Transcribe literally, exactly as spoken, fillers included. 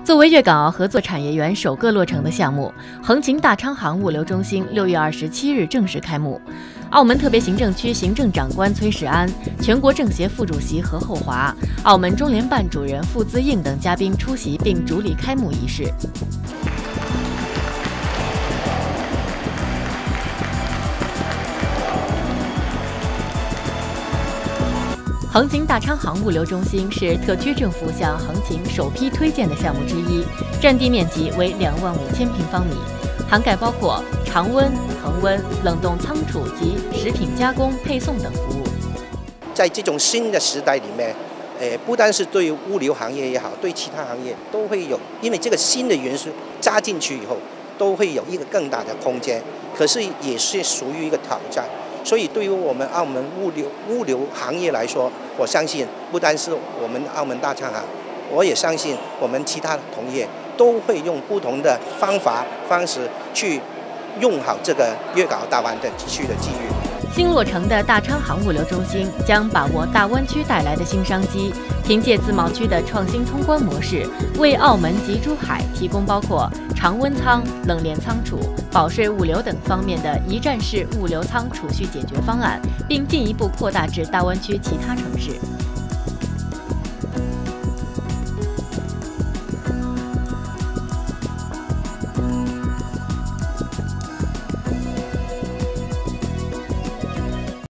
作为粤港澳合作产业园首个落成的项目，横琴大昌行物流中心六月二十七日正式开幕。澳门特别行政区行政长官崔世安、全国政协副主席何厚华、澳门中联办主任傅自应等嘉宾出席并主礼开幕仪式。横琴大昌行物流中心是特区政府向横琴首批推荐的项目之一，占地面积为两万五千平方米，涵盖包括常温、恒温、冷冻仓储及食品加工、配送等服务。 在这种新的时代里面，呃，不单是对物流行业也好，对其他行业都会有，因为这个新的元素加进去以后，都会有一个更大的空间，可是也是属于一个挑战。所以，对于我们澳门物流物流行业来说，我相信不单是我们澳门大昌行，我也相信我们其他的同业都会用不同的方法方式去用好这个粤港澳大湾区的机遇。 新落成的大昌行物流中心将把握大湾区带来的新商机，凭借自贸区的创新通关模式，为澳门及珠海提供包括常温仓、冷链仓储、保税物流等方面的一站式物流仓储蓄解决方案，并进一步扩大至大湾区其他城市。